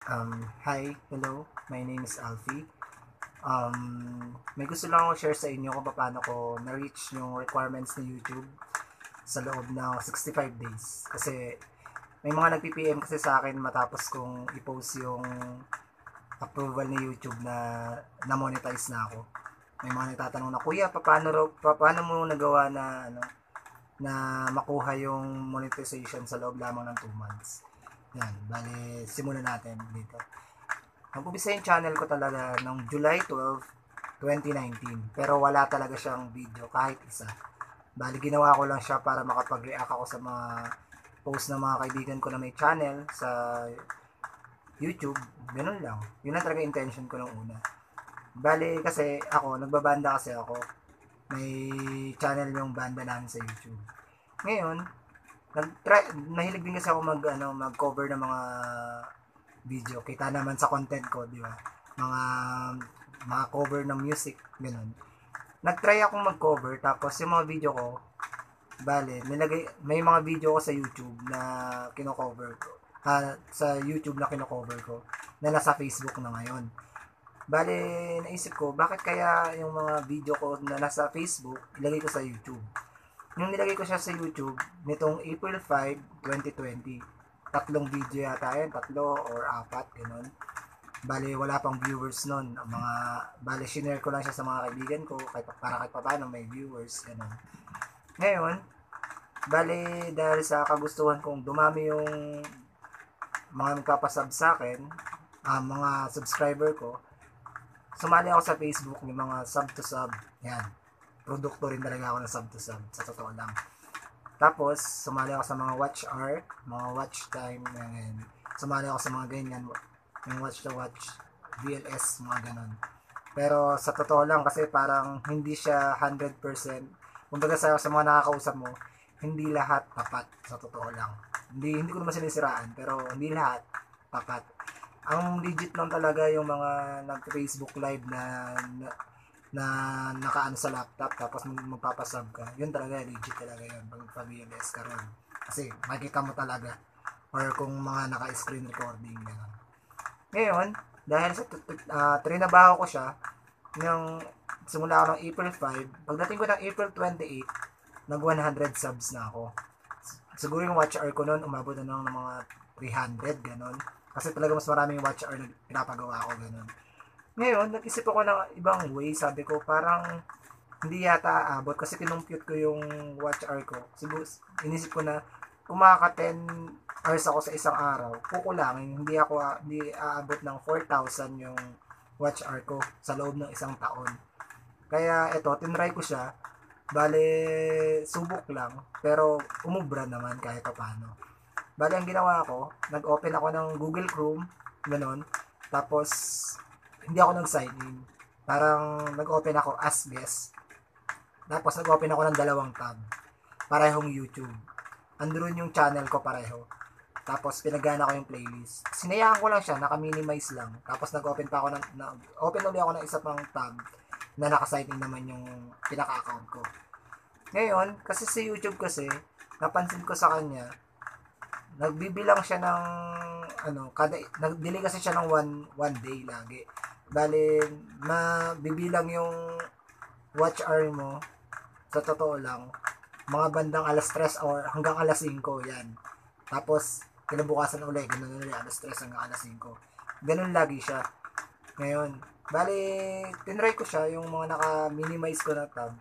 Hi, hello. My name is Alfie. May gusto lang ako share sa inyo kung paano ko na-reach yung requirements ni YouTube sa loob ng 65 days. Kasi may mga nag-PPM kasi sa akin matapos kong i-post yung approval ni YouTube na monetize na ako. May mga nagtatanong na, Kuya, paano mo nagawa na makuha yung monetization sa loob lamang ng 2 months? Yan, bali, simulan natin dito. Nag-umpisa yung channel ko talaga noong July 12, 2019. Pero wala talaga siyang video kahit isa. Bali, ginawa ko lang siya para makapag-react ako sa mga post ng mga kaibigan ko na may channel sa YouTube. Ganun lang. Yun lang talaga intention ko nung una. Bali, kasi ako, nagbabanda kasi ako. May channel yung banda namin sa YouTube. Ngayon, nahilig din kasi ako mag-cover ng mga video. Kita naman sa content ko, di ba? Mga cover ng music, ganun. Nag-try akong mag-cover, tapos yung mga video ko, may mga video ko sa YouTube na kino-cover ko. Sa YouTube na kino-cover ko, na nasa Facebook na ngayon. Bale, naisip ko, bakit kaya yung mga video ko na nasa Facebook, ilagay ko sa YouTube? Yung nilagay ko siya sa YouTube, nitong April 5, 2020, tatlong video yata yan, tatlo or apat, ganun. Bale, wala pang viewers nun. Bale, shinare ko lang siya sa mga kaibigan ko, para kahit paano may viewers, ganun. Ngayon, bale, dahil sa kagustuhan kong dumami yung mga nagpapasub sa akin, mga subscriber ko, sumali ako sa Facebook ng mga sub to sub. Yan. Produkto rin talaga ako ng sub to sub, sa totoo lang. Tapos, sumali ako sa mga watch hour, mga watch time, and sumali ako sa mga ganyan, yung watch to watch, VLS, mga ganon. Pero sa totoo lang, kasi parang hindi siya 100%, kumbaga sa mga nakakausap mo, hindi lahat tapat, sa totoo lang. Hindi ko naman sinisiraan, pero hindi lahat tapat. Ang legit lang talaga yung mga nag-Facebook live na nakaano sa laptop tapos magpapasub ka. Yun talaga, legit talaga yun pag pa-VLS ka ron. Kasi makikita mo talaga, or kung mga naka-screen recording gano'n. Ngayon, dahil sa trinabaho ko siya nung simula ako ng April 5, pagdating ko ng April 28, nag 100 subs na ako. Siguro yung watch hour ko noon umabot na ng mga 300 gano'n. Kasi talaga mas maraming watch hour na pinapagawa ko gano'n. Ngayon, nag-isip ako ng ibang way. Sabi ko, parang hindi yata aabot kasi kinumpute ko yung watch hour ko. Siguro, inisip ko na umaka 10 hours ako sa isang araw. Kukulangin, hindi aabot ng 4,000 yung watch hour ko sa loob ng isang taon. Kaya ito, tinry ko siya. Bale, subok lang. Pero umubra naman kahit pa paano. Bale, ang ginawa ko, nag-open ako ng Google Chrome, ganon. Tapos, hindi ako nag-sign in. Parang nag-open ako as guest. Tapos nag-open ako ng dalawang tab. Parehong YouTube. Andun yung channel ko pareho. Tapos pinagana ko yung playlist. Sinayaan ko lang siya, naka-minimize lang. Tapos nag-open pa ako open ulit ako ng isa pang tab na naka-sign in naman yung pinaka-account ko. Ngayon, kasi sa YouTube kasi, napansin ko sa kanya, nagbibilang siya ng nag-delay kasi siya ng one day lagi. Bale, mabibilang yung watch hour mo sa totoo lang mga bandang alas 3 or hanggang alas 5 yan. Tapos kinabukasan ulit, ganun ulit, alas 3 hanggang alas 5. Ganun lagi siya. Ngayon, bale, tinry ko siya yung mga naka-minimize ko na tab.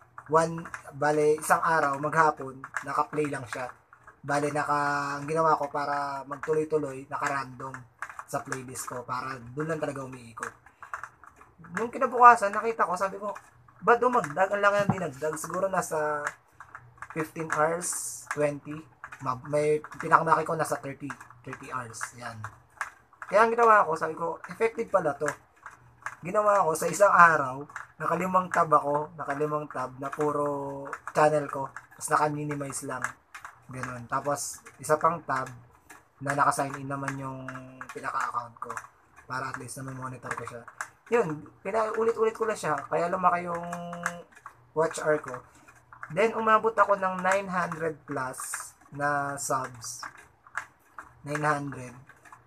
Isang araw, maghapon, naka-play lang siya. Bale, ang ginawa ko para magtuloy-tuloy, naka-random sa playlist ko para doon lang talaga umiikot. Nung kinabukasan, nakita ko, sabi ko, ba dumagdag? Ang laki ng dinagdag. Siguro nasa 15 hours, 20. May pinakamaki ko nasa 30 hours. Yan. Kaya ang ginawa ko, sabi ko, effective pala to. Ginawa ko sa isang araw, nakalimang tab na puro channel ko. Tapos naka-minimize lang. Ganun. Tapos, isa pang tab na naka-sign in naman yung pinaka-account ko. Para at least naman monitor ko siya. Yun, pinaulit-ulit ko lang siya. Kaya lumaki yung watch hour ko. Then, umabot ako ng 900 plus na subs. 900.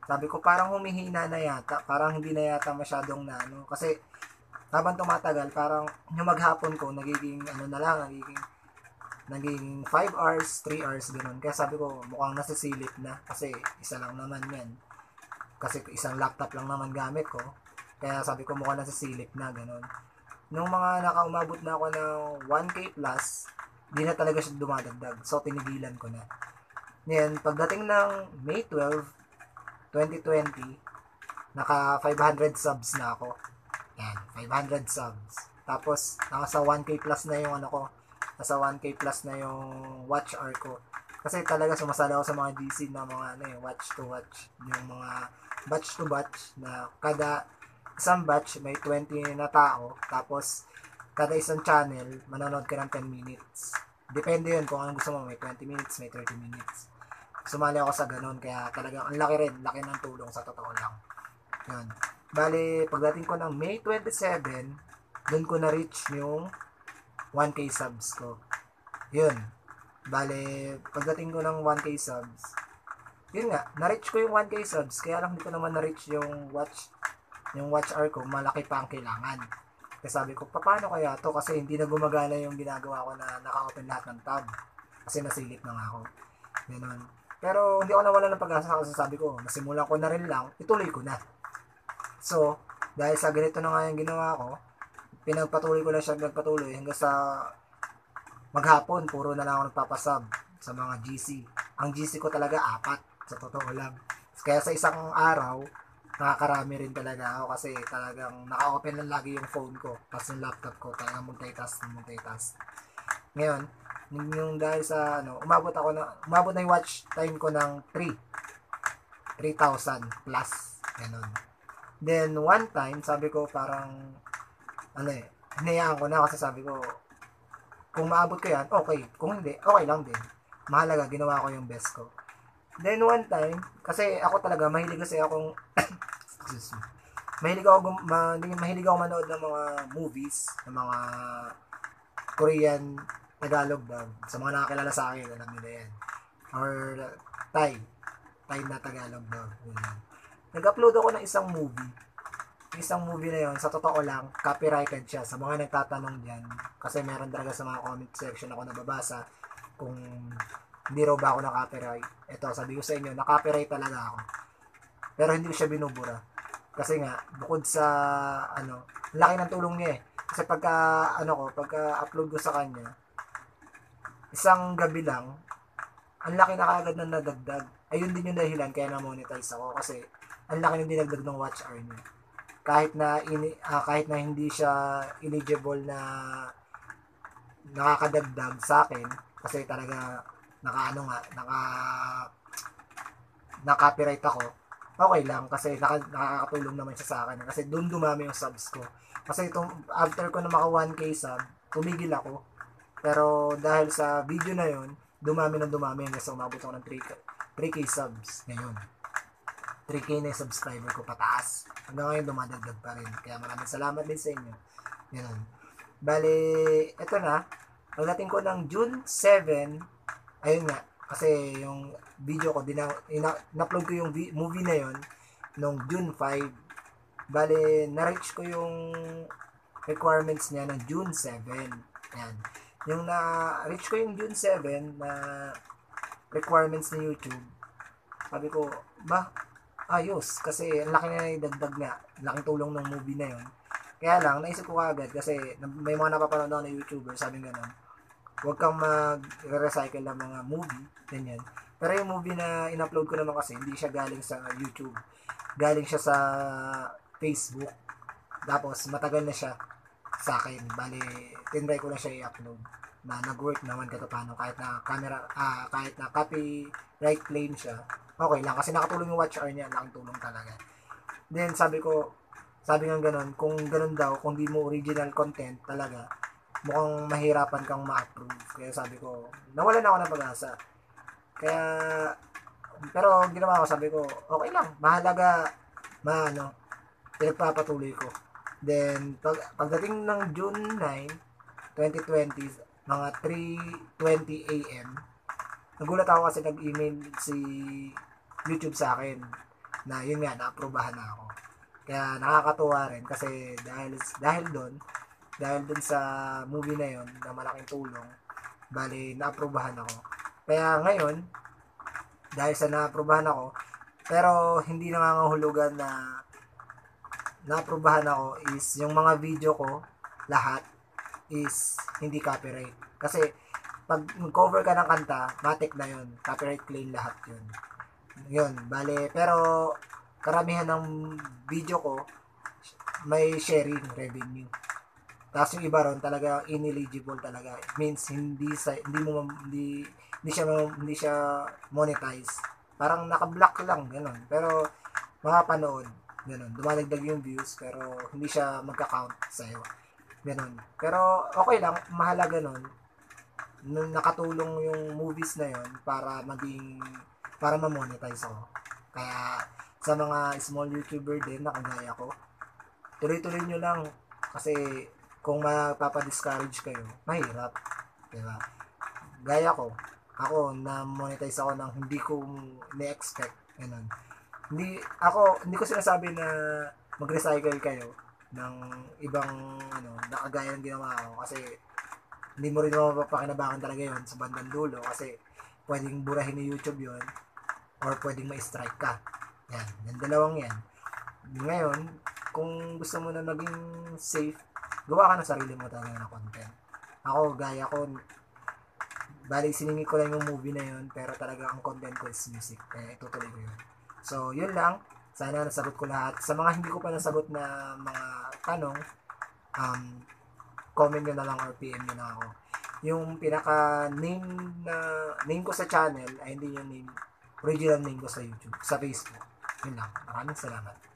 Sabi ko parang humihina na yata, parang hindi na yata masyadong na ano. Kasi habang tumatagal, parang yung maghapon ko, nagiging ano na lang, naging 5 hours, 3 hours, gano'n. Kaya sabi ko, mukhang nasisilip na. Kasi isa lang naman yan. Kasi isang laptop lang naman gamit ko. Kaya sabi ko, mukhang nasisilip na, gano'n. Nung mga nakaumabot na ako ng 1K plus, di na talaga siya dumadagdag. So, tinigilan ko na. Ngayon, pagdating ng May 12, 2020, naka 500 subs na ako. Yan, 500 subs. Tapos, nasa 1K plus na yung ano ko. Nasa 1K plus na yung watch hour ko. Kasi talaga sumasali ako sa mga GC na mga ano eh, watch to watch. Yung mga batch to batch na kada isang batch may 20 na tao. Tapos, kada isang channel, manonood ka ng 10 minutes. Depende yun kung anong gusto mo. May 20 minutes, may 30 minutes. Sumali ako sa ganun. Kaya talagang ang laki rin. Laki ng tulong sa totoo lang. Yun. Bali, pagdating ko ng May 27, doon ko na-reach yung 1K subs ko. Yun. Bali, pagdating ko ng 1K subs, yun nga, na-reach ko yung 1K subs, kaya lang hindi ko naman na-reach yung watch hour ko, malaki pa ang kailangan. Kaya sabi ko, paano kaya to? Kasi hindi na gumagana yung ginagawa ko na naka-open lahat ng tab. Kasi nasilip na nga ako. Ganun. Pero hindi ako nawala ng pag-asa kasi sabi ko, nasimulan ko na rin lang, ituloy ko na. So, dahil sa ganito na nga yung ginawa ko, pinagpatuloy ko lang siya nagpatuloy hanggang sa maghapon, puro na lang ako nagpapasub sa mga GC. Ang GC ko talaga 4, sa totoo lang. Kaya sa isang araw, nakakarami rin talaga ako kasi talagang naka-open lang lagi yung phone ko. Tapos yung laptop ko, talagang multitask. Ngayon, yung dahil sa umabot na yung watch time ko ng 3,000 plus. Ganun. Then, one time, sabi ko parang, hinayaan ko na kasi sabi ko, kung maabot ko yan, okay. Kung hindi, okay lang din. Mahalaga, ginawa ko yung best ko. Then, one time, kasi ako talaga, mahilig ako manood ng mga movies, ng mga Korean, Tagalog dub. Sa mga nakakilala sa akin, alam nila yan. Or Thai na Tagalog dub. Nag-upload ako ng isang movie. Isang movie na yon, sa totoo lang, copyrighted siya. Sa mga nagtatanong dyan, kasi meron talaga sa mga comment section ako nababasa kung hindi raw ba ako na-copyright. Ito, sabi ko sa inyo, na-copyright talaga ako. Pero hindi ko siya binubura. Kasi nga, bukod sa, laki ng tulong niya eh. Kasi pagka-upload ko sa kanya, isang gabi lang, ang laki na kagad na nadagdag. Ayun din yung dahilan kaya na-monetize ako. Kasi, ang laki ng dinagdag ng watch hour niya. Kahit na hindi siya eligible na nakakadagdag sa akin kasi talaga naka-copyright ako, okay lang kasi nakakatulong naman siya sa akin kasi doon dumami yung subs ko. Kasi after ko na maka 1K sub, tumigil ako. Pero dahil sa video na yon, dumami hanggang sa umabot ako ng 3K subs ngayon. 3K na yung subscriber ko pataas. Hanggang ngayon dumadagdag pa rin. Kaya maraming salamat din sa inyo. Ganun. Bali, eto na. Pagdating ko ng June 7, ayun nga, kasi yung video ko, in-upload ko yung movie na yon nung June 5. Bali, na-reach ko yung requirements niya ng June 7. Yan. Yung na-reach ko yung June 7 na requirements ni YouTube, sabi ko, ayos, kasi ang laki na idagdag nga, laking tulong ng movie na yon. Kaya lang, naisip ko agad kasi may mga napapanood ako na YouTuber, sabi gano'n, huwag kang mag-recycle ng mga movie, ganyan. Pero yung movie na in-upload ko naman kasi, hindi siya galing sa YouTube, galing siya sa Facebook, tapos matagal na siya sa akin, bali, tinry ko na siya i-upload, na nag-work naman katapano, kahit na copyright claim siya, okay lang, kasi nakatulong yung watch hour niya, laking tulong talaga. Then, sabi nga ganun, kung ganun daw, kung di mo original content talaga, mukhang mahirapan kang ma-approve. Kaya sabi ko, nawalan ako ng pag-asa. Kaya, pero ginawa ko, sabi ko, okay lang, mahalaga, pinagpapatuloy ko. Then, pagdating ng June 9, 2020, mga 3:20 AM, nagulat ako kasi nag-email si YouTube sa akin. na yun nga, naaprubahan na ako. Kaya nakakatuwa rin kasi dahil dun sa movie na yun na malaking tulong, bali naaprubahan ako. Kaya ngayon, dahil sa naaprubahan ako, pero hindi nangangahulugan na naaprubahan ako is yung mga video ko, lahat is hindi copyright. Kasi pag cover ka ng kanta, matik na yun. Copyright claim lahat yun. Yun, bale, pero karamihan ng video ko may sharing revenue. Tapos yung iba ron talaga ineligible talaga. It means hindi siya monetize. Parang naka-block lang ganun. Pero makapanood ganun. Dumadagdag yung views pero hindi siya magka-count sa iyo. Ganun. Pero okay lang, mahalaga nun. Nung nakatulong yung movies na yon para ma-monetize ako. Kaya sa mga small YouTuber din na kagaya ko, tuloy-tuloy nyo lang kasi kung mapapa-discourage kayo, mahirap. Diba? Gaya ko, ako na-monetize ako ng hindi ko na-expect. Ganun. Hindi ko sinasabi na mag-recycle kayo ng ibang nakagaya ng ginawa ko kasi hindi mo rin mapapakinabangan talaga yon sa bandang dulo kasi pwedeng burahin ni YouTube yon or pwedeng ma-strike ka. Yan, yung dalawang yan. Ngayon, kung gusto mo na maging safe, gawa ka ng sarili mo talaga na content. Ako, gaya ko, bali siningi ko lang yung movie na yun, pero talaga ang content ko is music. Kaya itutuloy ko yun. So, yun lang. Sana nasagot ko lahat. Sa mga hindi ko pa nasagot na mga tanong, comment nyo na lang or PM nyo na ako. Yung pinaka name ko sa channel ay hindi yung original name ko sa YouTube, sa Facebook. Yun lang. Maraming salamat.